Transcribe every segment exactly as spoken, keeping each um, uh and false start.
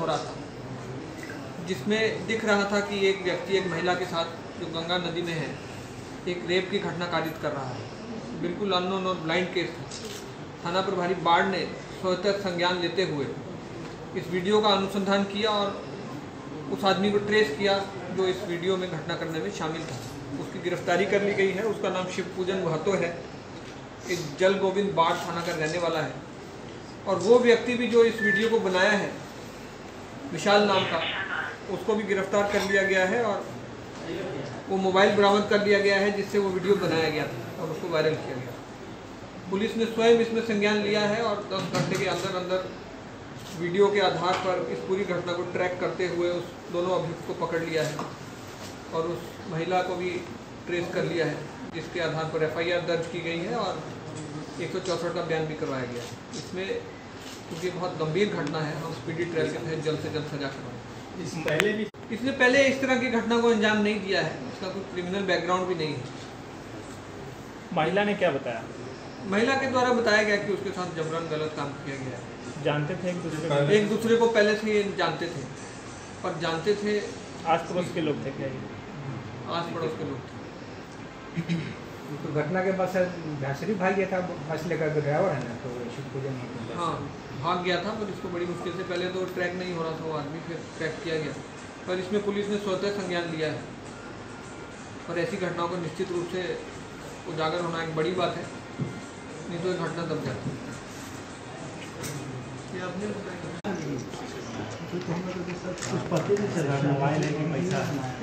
हो रहा था, जिसमें दिख रहा था कि एक व्यक्ति एक महिला के साथ जो गंगा नदी में है एक रेप की घटना कारित कर रहा है। बिल्कुल अननोन और ब्लाइंड केस था। थाना प्रभारी बाढ़ ने स्वतः संज्ञान लेते हुए इस वीडियो का अनुसंधान किया और उस आदमी को ट्रेस किया जो इस वीडियो में घटना करने में शामिल था। उसकी गिरफ्तारी कर ली गई है। उसका नाम शिव पूजन महतो है, एक जल गोविंद बाढ़ थाना का रहने वाला है। और वो व्यक्ति भी जो इस वीडियो को बनाया है, विशाल नाम का, उसको भी गिरफ्तार कर लिया गया है और वो मोबाइल बरामद कर लिया गया है जिससे वो वीडियो बनाया गया था और उसको वायरल किया गया। पुलिस ने स्वयं इसमें संज्ञान लिया है और दस घंटे के अंदर अंदर वीडियो के आधार पर इस पूरी घटना को ट्रैक करते हुए उस दोनों अभियुक्त को पकड़ लिया है और उस महिला को भी ट्रेस कर लिया है, जिसके आधार पर एफ आई आर दर्ज की गई है और एक सौ चौंसठ का बयान भी करवाया गया है। इसमें क्योंकि बहुत गंभीर घटना है, हम स्पीडी ट्रायल के तहत जल्द से जल्द सजा करवाएंगे। इस पहले भी इसने पहले इस तरह की घटना को अंजाम नहीं दिया है, इसका कोई क्रिमिनल बैकग्राउंड भी नहीं है। महिला ने क्या बताया? महिला के द्वारा बताया गया कि उसके साथ जबरन गलत काम किया गया है। जानते थे एक दूसरे को? एक दूसरे को पहले से ये जानते थे, पर जानते थे आस पड़ोस के लोग थे क्या? आस पड़ोस के लोग थे। तो घटना के बाद सर भैंसरी भाग गया था, बस लेकर ड्राइवर है ना, तो शिव पूजन हाँ भाग गया था, पर इसको बड़ी मुश्किल से पहले तो ट्रैक नहीं हो रहा था वो आदमी, फिर ट्रैक किया गया। पर इसमें पुलिस ने स्वतः संज्ञान लिया है और ऐसी घटनाओं को निश्चित रूप से उजागर होना एक बड़ी बात है, नहीं तो ये घटना दब जाती है। आपने कुछ पता नहीं चल रहा, मोबाइल है कि पैसा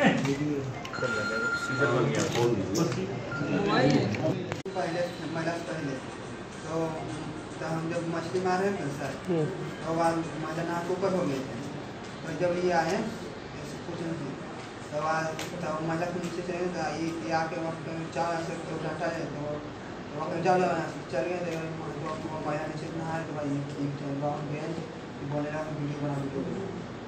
मोबाइल पहले महिला पहले तो तो हम जब मछली मारे थे सर, तो बाद हमारा नाक ऊपर हो गए थे। तो जब ये आए कुछ नहीं, तो बाद तो महिला को नीचे चले तो ये आके वक्त चार ऐसे तो डाटा है, तो वक्त जब चल गए थे तो महिला नीचे नहाए तो भाई ठीक है गाँव गए बोले ना वीडियो बना वीडियो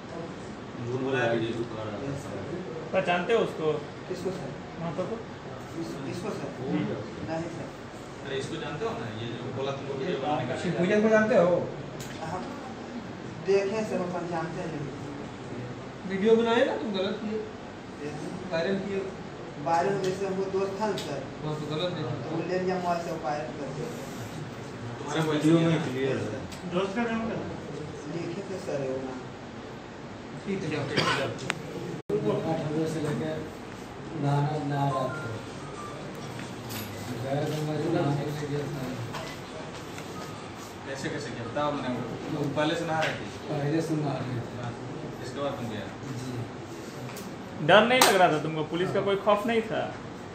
पहचानते हो उसको? किसको सर? महतो को? किसको सर? नहीं सर। अरे इसको जानते हो ना, ये जो बोला तुमको शिव पूजन को जानते हो? हम देखे सर, अपन जानते हैं। वीडियो बनाए ना, तुम गलत किए, वायरल किए। वायरल जैसे हमको दोस्त था सर, वहाँ तो गलत नहीं तो वो ले लिया मोबाइल से वायरल कर दिया। तुम्हारा वीडियो में क्लियर है। दोस्त का नाम क्या? लिखे थे सर वो नाम। ठीक है जाओ। आठ बजे से लेकर नहाना नहा रहा था, गया गंगा जी नहाने के लिए गया था। कैसे कैसे किया बताओ? मैंने वो पहले से नहा रही थी? पहले से नहा रहे थे। इसके बाद तुम गया? जी। डर नहीं लग रहा था तुमको? पुलिस का कोई खौफ नहीं था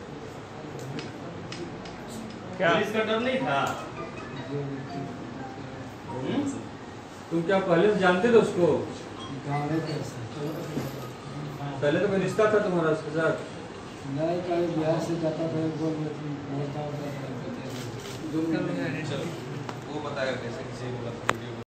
क्या? पुलिस का डर नहीं था? तुम क्या पहले से जानते थे उसको? गाँव में कैसे पहले तो कोई रिश्ता था तुम्हारा उसके साथ? नहीं, कहीं बिहार से जाता था, बोल बोलता होता था। चलो वो बताएगा कैसे किसी को